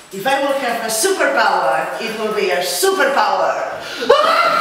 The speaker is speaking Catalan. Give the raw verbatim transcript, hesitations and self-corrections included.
If I will have a superpower, it will be a superpower.